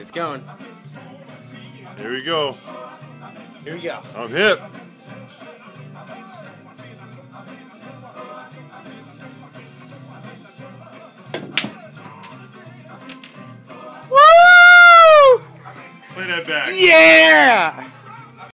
It's going. Here we go. Here we go. I'm hip. Woo! Play that back. Yeah!